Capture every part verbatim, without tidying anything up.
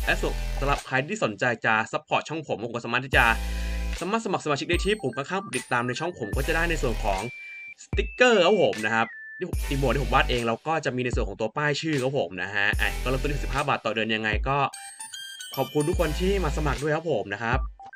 และสำหรับใครที่สนใจจะซัพพอร์ตช่องผมผมก็สามารถที่จะสามารถสมัครสมาชิกได้ที่ปุ่มข้างๆปุ่มติดตามในช่องผมก็จะได้ในส่วนของสติ๊กเกอร์ครับผมนะครับที่อีโมที่ผมวาดเองแล้วก็จะมีในส่วนของตัวป้ายชื่อครับผมนะฮะอ่ะก็เริ่มต้นที่สิบห้าบาทต่อเดือนยังไงก็ขอบคุณทุกคนที่มาสมัครด้วยครับผมนะครับ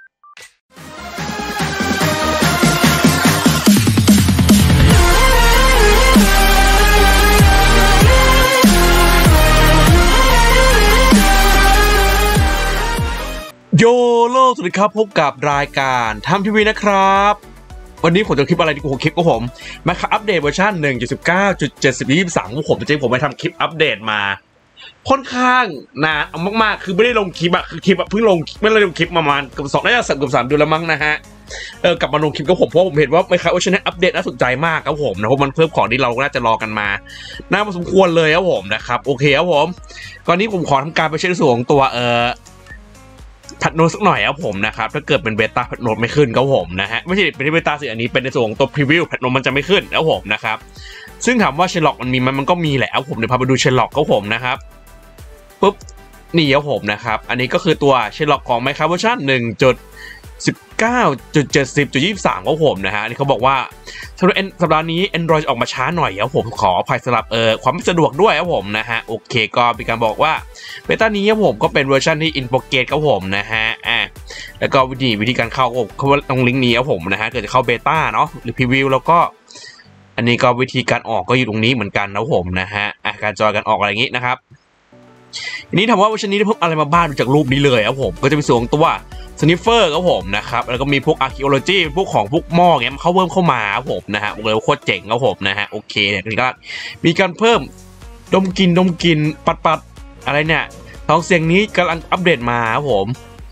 โยโลสวัสดีครับพบกับรายการทำทีวีนะครับวันนี้ผมจะคลิปอะไรดีผมคลิปก็ผมมาอัปเดตเวอร์ชัน หนึ่งจุดสิบเก้าจุดเจ็ดศูนย์ ยี่สิบสามของผมจริงๆผมไปทำคลิปอัปเดตมาค่อนข้างนานมากๆคือไม่ได้ลงคลิปอะคือคลิปเพิ่งลงไม่ได้ลงคลิปประมาณเกือบสองน่าจะเกือบสามเดือนแล้วมั้งนะฮะเออกลับมาลงคลิปกับผมเพราะผมเห็นว่าไม่ครับว่าช่วงนี้อัปเดตน่าสนใจมากครับผมนะเพราะมันเพิ่มของที่เราน่าจะรอกันมาน่าพอสมควรเลยครับผมนะครับโอเคครับผมตอนนี้ผมขอทำการไปเช็คส่วนของตัวเออพัดโนสักหน่อยครับผมนะครับถ้าเกิดเป็นเบต้าพัดโนไม่ขึ้นครับผมนะฮะไม่ใช่เป็นเบต้าสิอันนี้เป็นในส่วนของตัวพรีวิวพัดโนมันจะไม่ขึ้นครับผมนะครับซึ่งถามว่าเชลล็อกมันมีมันมันก็มีแหละครับผมเดี๋ยวพาไปดูเชลล็อกครับผมนะครับปุ๊บนี่ครับผมนะครับอันนี้ก็คือตัวเชลล็อกของ Minecraft เวอร์ชัน หนึ่งจุดสิบเก้าจุดเจ็ดศูนย์จุดยี่สิบสามครับผมนะฮะอันนี้เขาบอกว่าสำหรับสัปดาห์นี้ Android ออกมาช้าหน่อยครับผมขออภัยสำหรับเอ่อความไม่สะดวกด้วยครับผมนะฮะโอเคก็มีการบอกว่าเบต้านี้ครับผมก็เป็นเวอร์ชันที่ in progress ครับผมนะฮะอ่ะแล้วก็วิธีวิธีการเข้าเขาว่าตรงลิงก์นี้ครับผมนะฮะเกิดจะเข้าเบต้าเนาะหรือพรีวิวแล้วก็อันนี้ก็วิธีการออกก็อยู่ตรงนี้เหมือนกันนะผมนะฮะอ่ะการจอยกันออกอะไรอย่างงี้นะครับทีนี้ถามว่าเวอร์ชันนี้ได้เพิ่มอะไรมาบ้างจากรูปนี้เลยครับผมก็จะมีส่วนของตัวสนิฟเฟอร์ครับผมนะครับแล้วก็มีพวก archaeology พวกของพวกหม้อเงี้ยเข้าเพิ่มเข้ามาครับผมนะฮะเลยโคตรเจ๋งครับผมนะฮะโอเคเนี่ยนี่ก็มีการเพิ่มดมกลิ่นดมกลิ่นปัดปัดอะไรเนี่ยท้องเสียงนี้กำลังอัปเดตมาครับผม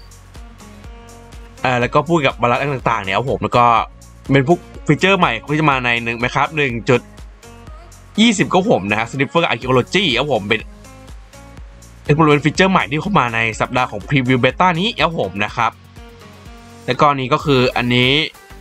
อ่าแล้วก็พูดกับบาลานซ์ต่างๆเนี่ยครับผมแล้วก็เป็นพวกฟีเจอร์ใหม่ที่จะมาในหนึ่งไหมครับหนึ่งจุดยี่สิบก็ผมนะฮะสนิฟเฟอร์ archaeology ครับผมเป็นเป็นเป็นฟีเจอร์ใหม่ที่เข้ามาในสัปดาห์ของพรีวิวเบต้านี้ครับผมนะครับแล้วก็นี้ก็คืออันนี้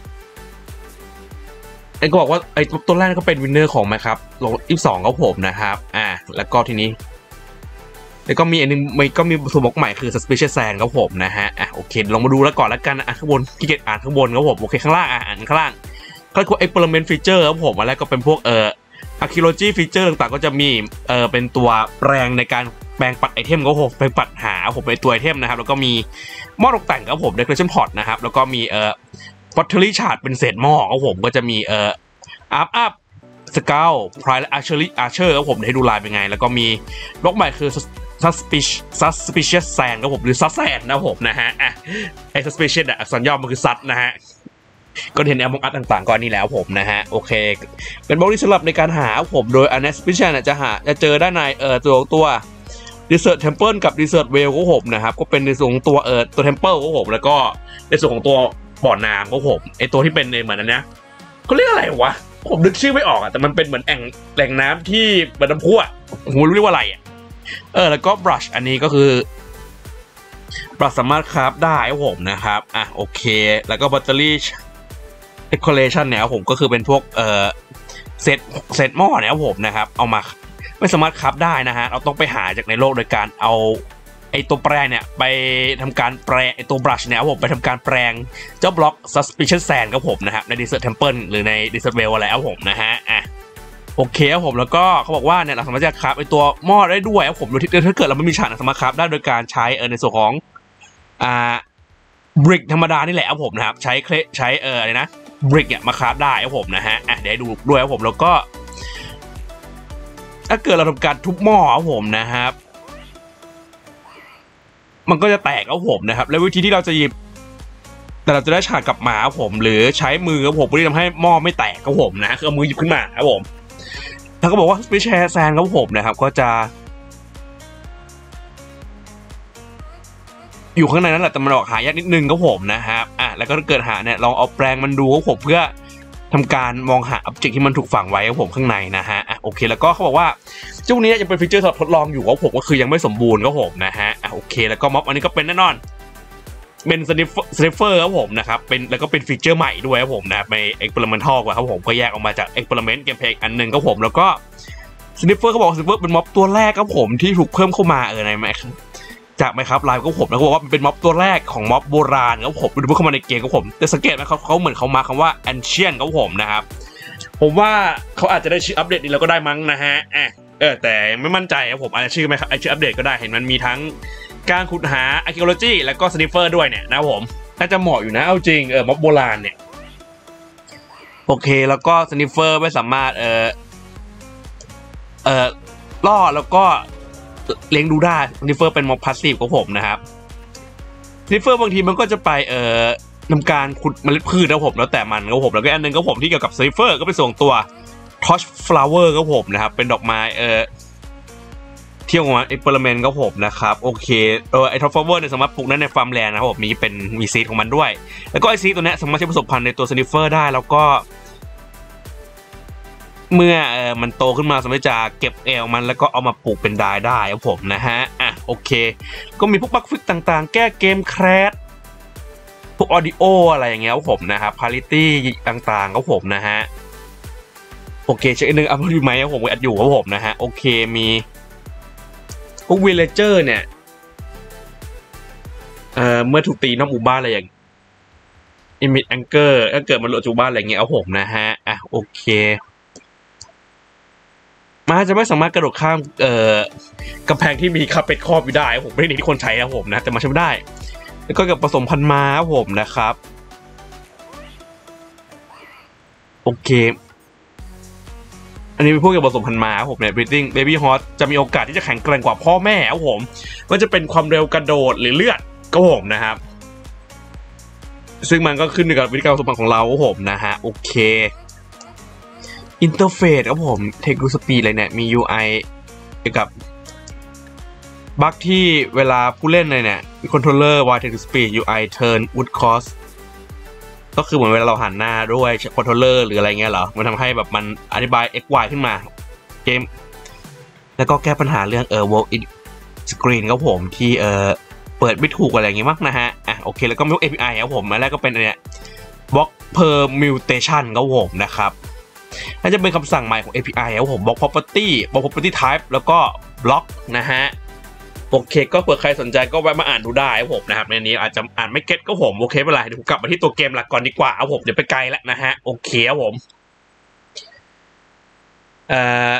ไอ้ก็บอกว่าไอ้ตัวแรกก็เป็นวินเนอร์ของไหมครับลงยี่สิบสองครับผมนะครับอ่าแล้วก็ทีนี้แล้วก็มีอันนึงมันก็มีตัวบอกใหม่คือ Suspicious Sand ครับผมนะฮะอ่ะโอเคลองมาดูแล้วก่อนแล้วกันอ่ะข้างบนที่เกียรอ่านข้างบนครับผมโอเคข้างล่างอ่านข้างล่างก็คือ Experiment Feature ครับผมอะไรก็เป็นพวกเอ่อ Archaeology Feature ต่างๆก็จะมีเอ่อเป็นตัวแปลงในการแปลงปัดไอเทมก็ผมไปปัดหาผมเป็นตัวไอเทมนะครับแล้วก็มีหม้อตกแต่งครับผม decoration pot นะครับแล้วก็มีเอ่อ pottery shard เป็นเศษหม้อครับผมก็จะมีเอ่อ up up scout pride และ archery archer ครับผมให้ดูลายเป็นไงแล้วก็มีบล็อกใหม่คือ suspicious suspicious sand ครับผมหรือ sus sand นะผมนะฮะอ่ะไอ้ suspicious อ่ะอักษรย่อมันคือ sus นะฮะก็เห็นแอมมองอัดต่างๆก่อนนี่แล้วผมนะฮะโอเคเป็นบล็อกที่สำหรับในการหาผมโดย อันนี้ suspicious จะหาจะเจอได้ในเอ่อตัวตัวDesert Temple กับ Desert Well ของผมนะครับก็เป็นในส่วนของตัวเอ่อตัว Temple ของผมแล้วก็ในส่วนของตัวบ่อน้ำของผมไอตัวที่เป็นในเหมือนอันนี้เขาเรียกอะไรวะผมนึกชื่อไม่ออกอ่ะแต่มันเป็นเหมือนแอ่งแหล่งน้ำที่เป็นน้ำพุอ่ะผมไม่รู้เรียกว่าอะไรอ่ะเออแล้วก็ Brush อันนี้ก็คือ Brush สามารถคราฟได้ของผมนะครับอ่ะโอเคแล้วก็ Battery Decoration เนี่ยผมก็คือเป็นพวกเอ่อเซตเซตหม้อเนี่ยผมนะครับเอามาไม่สามารถคับได้นะฮะเราต้องไปหาจากในโลกโดยการเอาไอตัวแปลงเนี่ยไปทำการแปลงไอตัวบรัชเนี่ยผมไปทำการแปลงเจ้าบล็อก Suspicious Sand ครับผมนะครับใน Desert Temple หรือใน Desert Well อะไรครับผมนะฮะอ่ะโอเคครับผมแล้วก็เขาบอกว่าเนี่ยเราสามารถจะคับไอตัวหม้อได้ด้วยครับผมโดยที่ถ้าเกิดเราไม่มีฉากสามารถคับได้โดยการใช้เออในส่วนของอ่าบริกธรรมดานี่แหละครับผมนะครับใช้เคลใช้เอออะไรนะบริกเนี่ยมาคับได้ครับผมนะฮะอ่ะเดี๋ยวดูด้วยครับผมแล้วก็ถ้าเกิดเราทำการทุบหม้อครับผมนะครับมันก็จะแตกครับผมนะครับแล้ววิธีที่เราจะหยิบแต่เราจะได้ฉากกลับมาครับผมหรือใช้มือครับผมเพื่อที่ทำให้หม้อไม่แตกครับผมนะคือเอามือหยิบขึ้นมาครับผมแล้วก็บอกว่าไปแชร์แซนครับผมนะครับก็จะอยู่ข้างในนั้นแหละแต่มันออกหายากนิดนึงครับผมนะครับอ่ะแล้วก็ถ้าเกิดหาเนี่ยลองเอาแปรงมันดูครับผมเพื่อทำการมองหาอ็อบเจกต์ที่มันถูกฝังไว้ครับผมข้างในนะฮะอ่ะโอเคแล้วก็เขาบอกว่าเจ้านี้ยังเป็นฟีเจอร์สำหรับทดลองอยู่ครับผมก็คือยังไม่สมบูรณ์ครับผมนะฮะอ่ะโอเคแล้วก็ม็อบอันนี้ก็เป็นแน่นอนเป็นสนิฟสนิฟเฟอร์ครับผมนะครับเป็นแล้วก็เป็นฟีเจอร์ใหม่ด้วยครับผมนะใน experimental กว่าครับผมก็แยกออกมาจาก experiment gameplay อันหนึ่งครับผมแล้วก็สนิฟเฟอร์เขาบอกสนิฟเฟอร์เป็นม็อบตัวแรกครับผมที่ถูกเพิ่มเข้ามาเออในจากไหมครับไลฟ์ก็ผมแล้วก็บอกว่าเป็นม็อบตัวแรกของม็อบโบราณครับผมดูเมื่อเข้ามาในเกมครับผมแต่สังเกตไหมเขาเขาเหมือนเขามาคำว่า ancient ครับผมนะครับผมว่าเขาอาจจะได้ชื่ออัปเดตนี้แล้วก็ได้มั้งนะฮะอ่ะเออแต่ไม่มั่นใจครับผมอาจจะชื่อไหมครับไอชื่ออัปเดตก็ได้เห็นมันมีทั้งการขุดหา archaeology แล้วก็ sniffer ด้วยเนี่ยนะผมน่าจะเหมาะอยู่นะเอาจริงเออม็อบโบราณเนี่ยโอเคแล้วก็ sniffer ไม่สามารถเออเออล่อแล้วก็เลี้ยงดูได้ sniffer เป็นม็อบพาสซีฟของผมนะครับ sniffer บางทีมันก็จะไปเอ่อนำการขุดเมล็ดพืชนะผมแล้วแต่มันครับผมแล้วก็อันนึงก็ผมที่เกี่ยวกับ sniffer ก็เป็นส่วนตัว torch flower ครับผมนะครับเป็นดอกไม้เอ่อเที่ยวของมัน experiment ครับผมนะครับโอเคเออไอ้ torch flower เนี่ยสามารถปลูกได้ในฟาร์มแลนด์นะครับผมมีเป็นมีซีดของมันด้วยแล้วก็ไอ้ซีดตัวนี้สามารถใช้ผสมพันธุ์ในตัว sniffer ได้แล้วก็เมื่อเออมันโตขึ้นมาสามารถจะเก็บเอลมันแล้วก็เอามาปลูกเป็นดายได้ครับผมนะฮะอ่ะโอเคก็มีพวกบั๊กฟิกต่างๆแก้เกมแครชพวกออดิโออะไรอย่างเงี้ยครับผมนะครับพาริตี้ต่างๆครับผมนะฮะโอเคเช็คอีกนึงอัพดูไหมครับผมอัดอยู่ครับผมนะฮะโอเคมีพวกวิลเลเจอร์เนี่ยเอ่อเมื่อถูกตีนอกหมู่บ้านอะไรอย่างอิมิดแองเกอร์ถ้าเกิดมันหลุดจากบ้านอะไรเงี้ยครับผมนะฮะอ่ะโอเคมันจะไม่สามารถกระโดดข้ามเอ่อกำแพงที่มีคาเป็ดครอบอยู่ได้ผมไม่ได้หนีที่คนใช้นะผมนะแต่มาใช้ไม่ได้แล้วก็กับผสมพันธุ์ม้าผมนะครับโอเคอันนี้เป็นพวกกับผสมพันธุ์ม้าผมเนี่ย breeding baby horse จะมีโอกาสที่จะแข็งแกร่งกว่าพ่อแม่ครับผมว่าจะเป็นความเร็วกระโดดหรือเลือดก็ผมนะครับซึ่งมันก็ขึ้นอยู่กับวิธีการผสมพันธุ์ของเราครับผมนะฮะโอเคอินเทอร์เฟซครับผมเทคดูสปีดอะไรเนี่ยมี ยู ไอ เกี่ยวกับบั๊กที่เวลาผู้เล่นเลยเนี่ยมีคอนโทรลเลอร์ Y Text to Speed ยู ไอ Turn Wood Cost ก็คือเหมือนเวลาเราหันหน้าด้วยคอนโทรลเลอร์หรืออะไรเงี้ยเหรอมันทำให้แบบมันอธิบาย x y ขึ้นมาเกมแล้วก็แก้ปัญหาเรื่องเอ่อ World Screen ครับผมที่เอ่อเปิดไม่ถูกอะไรอย่างงี้มั้งนะฮะอ่ะโอเคแล้วก็มี เอ พี ไอ ครับผมอันแรกก็เป็นเนี่ย Block Permutation ครับผมนะครับน่าจะเป็นคำสั่งใหม่ของ เอ พี ไอ ครับผม Block Property Block Property Type แล้วก็ Block นะฮะโอเคก็เผื่อใครสนใจก็แวะมาอ่านดูได้ครับผมนะครับในนี้อาจจะอ่านไม่เก็ตก็ผมโอเคไม่เป็นไรเดี๋ยวผมกลับมาที่ตัวเกมหลักก่อนดีกว่าครับผมเดี๋ยวไปไกลแล้วนะฮะโอเคครับผมเอ่อ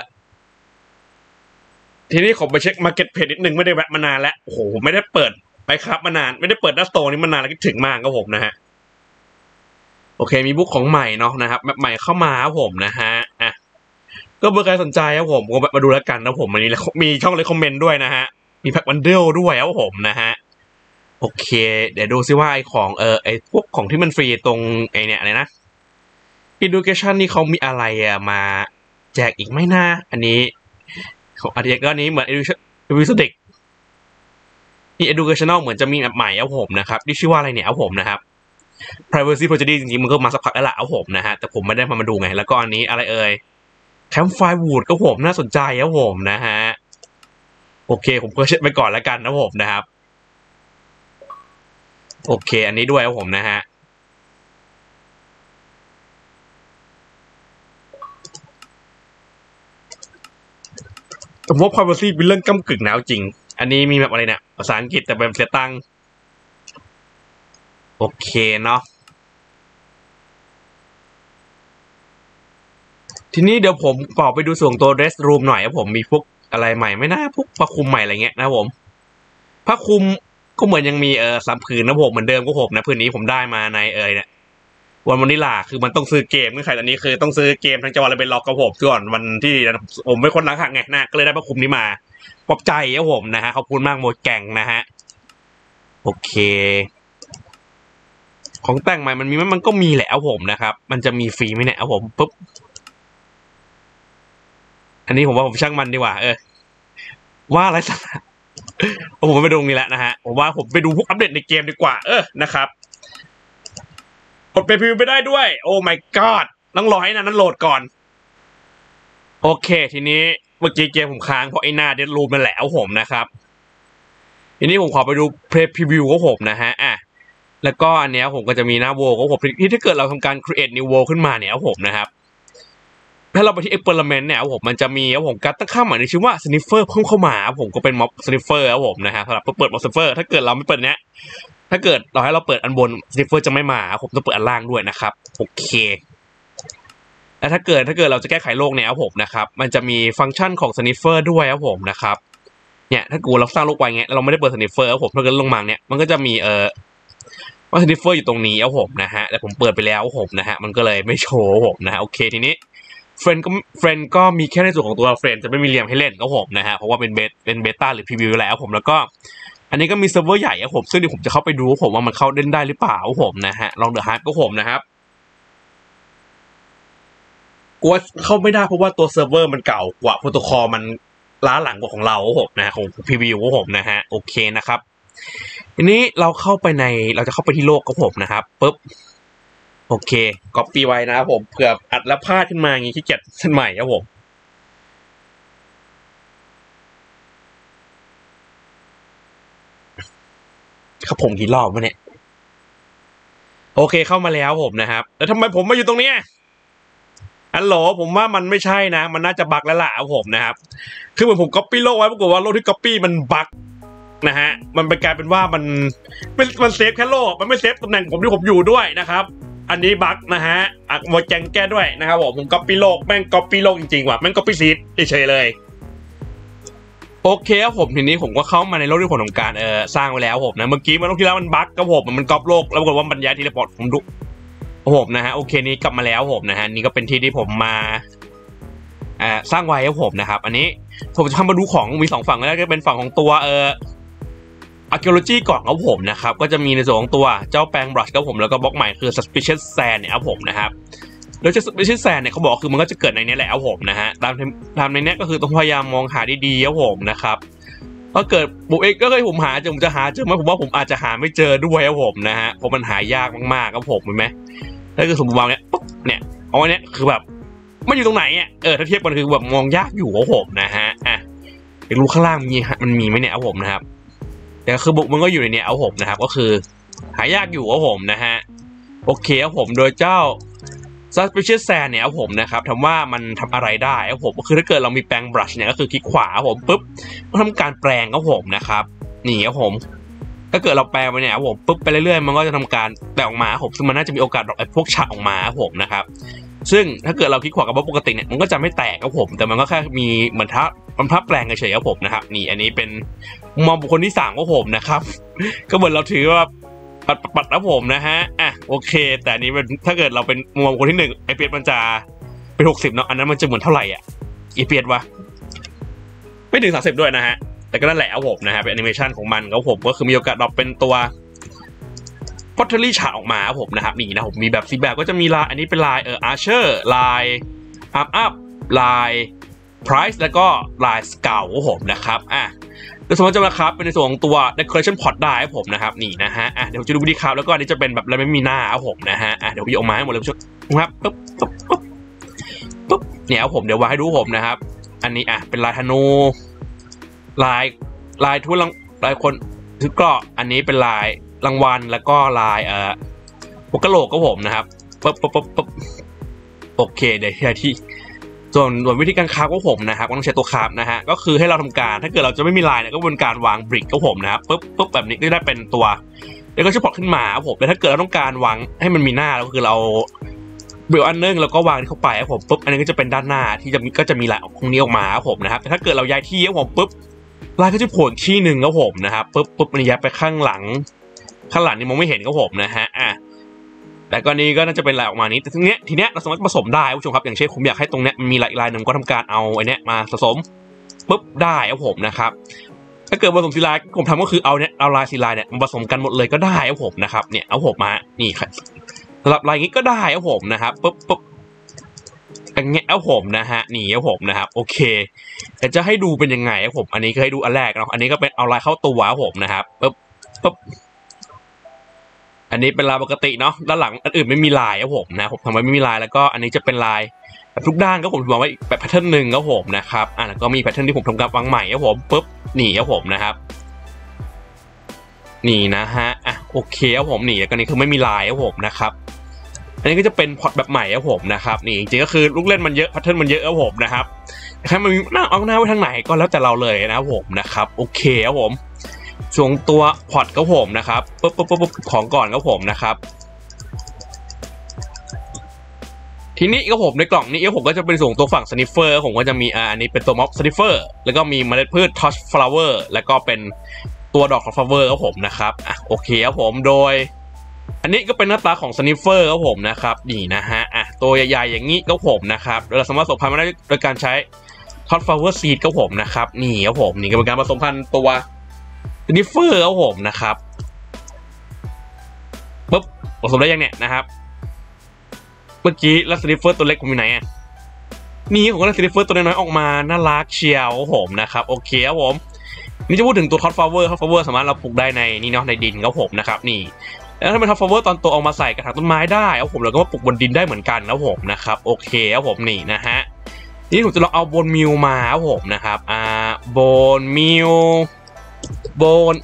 ทีนี้ผมไปเช็ค Market Page นิดนึงไม่ได้แวะมานานแล้วโอ้โหไม่ได้เปิดไปครับมานานไม่ได้เปิดดัสโตนี้มานานแล้วคิดถึงมากครับผมนะฮะโอเคมีบุ๊กของใหม่เนาะนะครับแบบใหม่เข้ามาครับผมนะฮะอ่ะก็เผื่อใครสนใจครับผมก็มาดูแล้วกันนะผมวันนี้มีช่องเลยคอมเมนต์ด้วยนะฮะมีแพ็คบันเดิลด้วยครับผมนะฮะโอเคเดี๋ยวดูซิว่าไอของเออไอพวกของที่มันฟรีตรงไอเนี่ยอะไรนะ Education นี่เขามีอะไรอะมาแจกอีกไหมนะอันนี้ของอันนี้ก็นี้เหมือน Education เด็กนี่ Educational เหมือนจะมีแบบใหม่ครับผมนะครับที่ชื่อว่าอะไรเนี่ยครับผมนะครับ Privacy Protocol จริงๆมันก็มาสักพักแล้วล่ะครับผมนะฮะแต่ผมไม่ได้มาดูไงแล้วก็อันนี้อะไรเอ่ย Campfire Wood ก็ผมน่าสนใจครับผมนะฮะโอเคผมก็เช็คไปก่อนแล้วกันนะผมนะครับโอเคอันนี้ด้วยครับผมนะฮะผมว่า privacy เป็นเรื่องก้ำกึ่งนะจริงอันนี้มีแบบอะไรเนี่ยภาษาอังกฤษแต่เป็นเสียตังค์โอเคเนาะทีนี้เดี๋ยวผมขอไปดูส่วนตัว rest room หน่อยครับผมมีพวกอะไรใหม่ไม่น่าพวกผ้าคลุมใหม่อะไรเงี้ยนะผมผ้าคลุมก็เหมือนยังมีเออสามผืนนะผมเหมือนเดิมก็ผมนะผืนนี้ผมได้มาในเออเนี่ยวันวันนี้ล่ะคือมันต้องซื้อเกมเงื่อนไขตอนนี้คือต้องซื้อเกมทั้งจอและเป็นล็อกกับผมก่อนวันที่ผมเป็นคนรักหักไงนะก็เลยได้ผ้าคลุมนี้มาปลอบใจครับผมนะฮะขอบคุณมากโมดแก่งนะฮะโอเคของแต่งใหม่มันมีมันก็มีแหละผมนะครับมันจะมีฟรีไหมเนี่ยผมปุ๊บอันนี้ผมว่าผมช่างมันดีกว่าเออว่าอะไรสักผมไปดูนี่แหละนะฮะผมว่าผมไปดูพวกอัปเดตในเกมดีกว่าเออนะครับกดไปพิวไปได้ด้วยโอ้ my god ต้องรอให้นั้นนั้นโหลดก่อนโอเคทีนี้เมื่อกี้เกมผมค้างเพราะไอ้หน้าเดดรูมนั่นแหละผมนะครับทีนี้ผมขอไปดูเพลย์พรีวิวของผมนะฮะอ่ะแล้วก็อันนี้ผมก็จะมีหน้าโวของผมที่ถ้าเกิดเราทำการ create new world ขึ้นมาเนี่ยผมนะครับถ้าเราไปที่ experiment เนี่ยผมมันจะมีครับผมการตั้งค่าใหม่ในชื่อว่า sniffer เพิ่มเข้ามาผมก็เป็นม็อบ sniffer ครับผมนะฮะสำหรับเปิดม็อบ sniffer ถ้าเกิดเราไม่เปิดเนี้ยถ้าเกิดเราให้เราเปิดอันบน sniffer จะไม่มาผมต้องเปิดอันล่างด้วยนะครับโอเคแล้วถ้าเกิดถ้าเกิดเราจะแก้ไขโลกเนี่ยครับผมนะครับมันจะมีฟังก์ชันของ sniffer ด้วยครับผมนะครับเนี่ยถ้ากูเราสร้างโลกไว้เงี้ยเราไม่ได้เปิด sniffer ครับผมถ้าเกิดลงมาเนี่ยมันก็จะมีเอ่อว่า sniffer อยู่ตรงนี้ครับผมนะฮะแต่ผมเปิดไปแล้วครับผมนะฮะมันก็เลยไม่โชว์ผมนะฮะโอเคทีนี้เฟรนก็เฟรนก็มีแค่ในส่วนของตัวเฟรนจะไม่มีเรียมให้เล่นครับผมนะฮะเพราะว่าเป็นเบเป็นเบต้าหรือพรีวิวแล้วผมแล้วก็อันนี้ก็มีเซิร์ฟเวอร์ใหญ่ครับผมซึ่งเดี๋ยวผมจะเข้าไปดูผมว่ามันเข้าเล่นได้หรือเปล่าครับผมนะฮะลองเดอะฮาร์ดก็ผมนะครับกูว่าเข้าไม่ได้เพราะว่าตัวเซิร์ฟเวอร์มันเก่ากว่าโปรโตคอลมันล้าหลังกว่าของเราครับผมนะของพรีวิวครับผมนะฮะโอเคนะครับทีนี้เราเข้าไปในเราจะเข้าไปที่โลกครับผมนะครับปุ๊บโอเคก๊อปปี้ไว้นะครับผมเผื่ออัดแล้วพลาดขึ้นมาอย่างงี้ขี้เกียจเส้นใหม่ครับผมครับผมกี่รอบวะเนี่ยโอเคเข้ามาแล้วผมนะครับแล้วทำไมผมมาอยู่ตรงนี้ฮัลโหลผมว่ามันไม่ใช่นะมันน่าจะบั๊กแล้วล่ะครับผมนะครับคือเหมือนผมก๊อปปี้โลกไว้ปรากฏว่าโลกที่ก๊อปปี้มันบั๊กนะฮะมันเป็นกลายเป็นว่ามันมันมันเซฟแค่โลกมันไม่เซฟตำแหน่งผมที่ผมอยู่ด้วยนะครับอันนี้บั๊กนะฮะอ่ะโมแจงแก้ด้วยนะครับผมผมก๊อปปี้โลกแม่งก๊อปปี้โลกจริงๆว่ะแม่งก๊อปปี้ซีดเฉยๆเลยโอเคครับผมทีนี้ผมก็เข้ามาในโลกที่ผมทำการเออสร้างไว้แล้วผมนะเมื่อกี้มันโลกที่แล้วมันบั๊กครับผมมันก๊อปโลกแล้วปรากฏว่ามันย้ายทีละพอร์ตผมดูผมนะฮะโอเคนี้กลับมาแล้วผมนะฮะนี่ก็เป็นที่ที่ผมมาอ่าสร้างไว้ครับผมนะครับอันนี้ผมจะทำมาดูของมีสองฝั่งแล้วก็เป็นฝั่งของตัวเออarchaeology ก่อนครับผมนะครับก็จะมีในส่วนของตัวเจ้าแปลง brush ครับผมแล้วก็บล็อกใหม่คือ suspicious sand เนี่ยครับผมนะครับโดยเจ้า suspicious sand เนี่ยเขาบอกคือมันก็จะเกิดในนี้แหละครับผมนะฮะตามตามในนี้ก็คือต้องพยายามมองหาดีๆครับผมนะครับถ้าเกิดผมเองก็เคยผมหาเจอผมจะหาเจอไหมผมว่าผมอาจจะหาไม่เจอด้วยครับผมนะฮะเพราะมันหายากมากๆครับผมเห็นไหมถ้าเกิดสมมติวางเนี้ยปุ๊บเนี่ยเอาอันเนี้ยคือแบบมันอยู่ตรงไหนอ่ะเออถ้าเทียบกันคือแบบมองยากอยู่ครับผมนะฮะอ่ะเดี๋ยวรู้ข้างล่างมีมันมีไหมเนี่ยครับผมนะครับแต่คือบุกมันก็อยู่ในเนี้ยเอาผมนะครับก็คือหายากอยู่ครับผมนะฮะโอเคครับผมโดยเจ้า suspicious sand เนี่ยครับผมนะครับทำว่ามันทำอะไรได้ครับผมก็คือถ้าเกิดเรามีแปรง brush เนี่ยก็คือคลิกขวาครับผมปุ๊บมันทำการแปลงครับผมนะครับนี่ครับผมถ้าเกิดเราแปลงไปเนี่ยครับผมปุ๊บไปเรื่อยๆมันก็จะทำการแปลงออกมาผมซึ่งมันน่าจะมีโอกาสดอกไอ้พวกฉากออกมาครับผมนะครับซึ่งถ้าเกิดเราคลิกขวากับว่าปกติเนี่ยมันก็จะไม่แตกครับผมแต่มันก็แค่มีเหมือนทับมันทับแปลงเฉยๆครับผมนะครับนี่อันนี้เป็นมองบุคคลที่สามของผมนะครับก็เหมือนเราถือว่าปัดปัดแล้วผมนะฮะอ่ะโอเคแต่อันนี้เป็นถ้าเกิดเราเป็นมองบุคคลที่หนึ่งไอเปียมันจะเป็นหกสิบเนาะอันนั้นมันจะเหมือนเท่าไหร่อ่ะอีเปียวะไม่ถึงสามสิบด้วยนะฮะแต่ก็นั่นแหละครับผมนะฮะเป็นแอนิเมชันของมันครับผมก็คือมีโอกาสดรอปเป็นตัวพอตเทอรี่ฉากออกมาครับผมนะครับนี่นะผมมีแบบสีแบบก็จะมีลายอันนี้เป็นลายเอออาร์เชอร์ลายอัพอัพลายไพรซ์แล้วก็ลายสเกลครับผมนะครับอ่ะโดยสมมติจะมาครับเป็นในส่วนของตัว decoration pot ได้ครับผมนะครับนี่นะฮะอ่ะเดี๋ยวผมจะดูวิธีครับแล้วก็อันนี้จะเป็นแบบอะไรไม่มีหน้าครับผมนะฮะอ่ะเดี๋ยวพี่ออกมาให้หมดเลยครับปุ๊บปุ๊บปุ๊บปุ๊บเนี่ยครับผมเดี๋ยววางให้ดูผมนะครับอันนี้อ่ะเป็นลายธนูลายลายทุ่นลายคนถือเกราะอันนี้เป็นลายรางวัลแล้วก็ลายเอ่อหัวกะโหลกก็ผมนะครับปุ๊บปุ๊บปุ๊บปุ๊บโอเคเดี๋ยวที่ส่วนส่วนวิธีการคราฟก็ผมนะครับต้องใช้ตัวคราฟนะฮะก็คือให้เราทำการถ้าเกิดเราจะไม่มีลายเนี่ยก็เป็นการวางบริกก็ผมนะครับปุ๊บปุ๊บแบบนี้ก็ได้เป็นตัวแล้วก็จะพอขึ้นมาครับผมแต่ถ้าเกิดเราต้องการวางให้มันมีหน้าก็คือเราเบลอันนึงแล้วก็วางเข้าไปครับผมปุ๊บอันนี้ก็จะเป็นด้านหน้าที่จะก็จะมีลายตรงนี้ออกมาครับผมนะครับแต่ถ้าเกิดเราย้ายที่ครับผมปุ๊บลายก็จะโผล่ที่หนึ่งครับผมนะครับปุ๊บปุ๊บมันย้ายไปข้างหลังข้างหลังนี่มองไม่เห็นครับผมนะฮะอ่ะแต่ก็นี้ก็น่าจะเป็นลายออกมานี้แต่ทีเนี้ยทีเนี้ยเราสามารถผสมได้ผู้ชมครับอย่างเช่นผมอยากให้ตรงเนี้ยมันมีลายลายหนึ่งก็ทำการเอาไอ้เนี้ยมาผสมปุ๊บได้ครับผมนะครับถ้าเกิดผสมสีลายผมทำก็คือเอาเนี้ยเอาลายสีลายเนี่ยมาผสมกันหมดเลยก็ได้ครับผมนะครับเนี่ยเอาผมมานี่ครับสำหรับลายนี้ก็ได้ครับผมนะครับปุ๊บปุ๊บอย่างเงี้ยเอาผมนะฮะนี่เอาผมนะครับโอเคแต่จะให้ดูเป็นยังไงครับผมอันนี้ก็ให้ดูอันแรกเนาะอันนี้ก็เป็นเอาลายเข้าตัวครับผมนะครับปุ๊บปุ๊บอันนี้เป็นลายปกติเนาะด้านหลังอันอื่นไม่มีลายครับผมนะผมทำไว้ไม่มีลายแล้วก็อันนี้จะเป็นลายแบบทุกด้านก็ผมวางไว้แบบแพทเทิร์นหนึ่งครับผมนะครับอ่ะแล้วก็มีแพทเทิร์นที่ผมทำการวางใหม่ครับผมปุ๊บนี่ครับผมนะครับนี่นะฮะอ่ะโอเคครับผมนี่แล้วก็นี่คือไม่มีลายครับผมนะครับอันนี้ก็จะเป็นพอร์ตแบบใหม่ครับผมนะครับนี่จริงๆก็คือลูกเล่นมันเยอะแพทเทิร์นมันเยอะครับผมนะครับแค่มันมีหน้าเอาหน้าไว้ทางไหนก็แล้วแต่เราเลยนะครับผมนะครับโอเคครับผมช่วงตัวพอร์ตครับผมนะครับปุ๊บปุ๊บปุ๊บของก่อนครับผมนะครับทีนี้ก็ผมในกล่องนี้ก็ผมก็จะเป็นส่งตัวฝั่งสนิฟเฟอร์ผมก็จะมีอ่าอันนี้เป็นตัวม็อบสนิฟเฟอร์แล้วก็มีเมล็ดพืชทอชฟลาวเวอร์แล้วก็เป็นตัวดอกฟลาวเวอร์ครับผมนะครับอ่ะโอเคครับผมโดยอันนี้ก็เป็นหน้าตาของสนิฟเฟอร์ครับผมนะครับนี่นะฮะอ่ะตัวใหญ่ๆอย่างนี้ก็ผมนะครับเราสามารถผสมพันธุ์มาได้โดยการใช้ทอชฟลาวเวอร์ซีดก็ผมนะครับนี่ครับผมนี่ก็เป็นการผสมพันธุ์ตัวสนิฟเฟอร์ครับผมนะครับปุ๊บผสมได้ยังเนี่ยนะครับเมื่อกี้แล้วสนิฟเฟอร์ตัวเล็กผมอยู่ไหนอ่ะนี่ผมก็ได้สนิฟเฟอร์ตัวน้อยๆออกมาน่ารักเชียวผมนะครับโอเคครับผมนี่จะพูดถึงตัวท็อตฟลาวเวอร์ท็อตฟลาวเวอร์สามารถเราปลูกได้ในนี่เนาะในดินครับผมนะครับนี่แล้วถ้าเป็นท็อตฟลาวเวอร์ตอนโตออกมาใส่กระถางต้นไม้ได้ครับผมเราก็มาปลูกบนดินได้เหมือนกันครับผมนะครับโอเคครับผมนี่นะฮะนี่ผมจะลองเอาโบนมิลมาครับผมนะครับอ่าโบนมิลโบน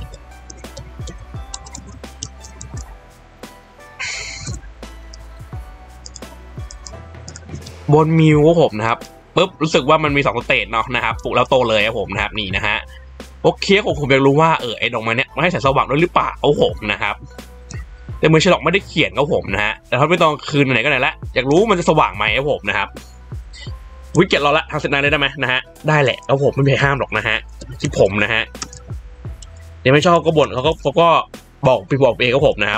บนมิวครับผมนะครับปุ๊บรู้สึกว่ามันมีสองสเตจเนาะนะครับปลูกแล้วโตเลยครับผมนะครับนี่นะฮะโอเคผมผมอยากรู้ว่าเออไอ้ดอกไม้เนี้ยมันให้แสงสว่างด้วยหรือเปล่าครับผมนะครับแต่มือฉลอกไม่ได้เขียนครับผมนะฮะแต่ถ้าไม่ตอนคืนไหนก็ไหนละอยากรู้มันจะสว่างไหมครับผมนะครับวิกเก็ตรอละทางเซตนายได้ไหมนะฮะได้แหละครับผมไม่มีห้ามหรอกนะฮะที่ผมนะฮะยังไม่ชอบก็บ่นเขาก็เขาก็บอกไปบอกเองครับผมนะครับ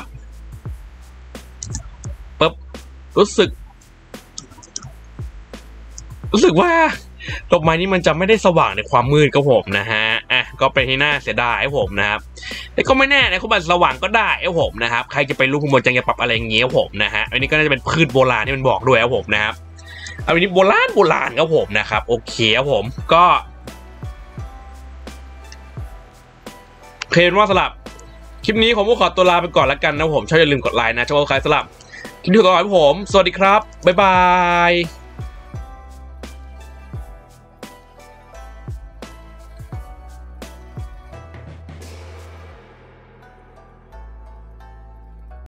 ปุ๊บรู้สึกรู้สึกว่าดอกไม้นี้มันจะไม่ได้สว่างในความมืดครับผมนะฮะอ่ะก็เป็นที่น่าเสียดายครับผมนะครับแต่ก็ไม่แน่นะคุณบัตรสว่างก็ได้ครับผมนะครับใครจะไปรู้คุณบนจังจะปรับอะไรอย่างเงี้ยครับผมนะฮะอันนี้ก็น่าจะเป็นพืชโบราณที่มันบอกด้วยครับผมนะครับอันนี้โบราณโบราณครับผมนะครับโอเคครับผมก็เคยว่าสลับคลิปนี้ผมก็ขอตัวลาไปก่อนแล้วกันนะผมชอบอย่าลืมกดไลค์นะชอบใครสลับคลิปนี้ขอตัวลาไปผมสวัสดีครับบ๊ายบาย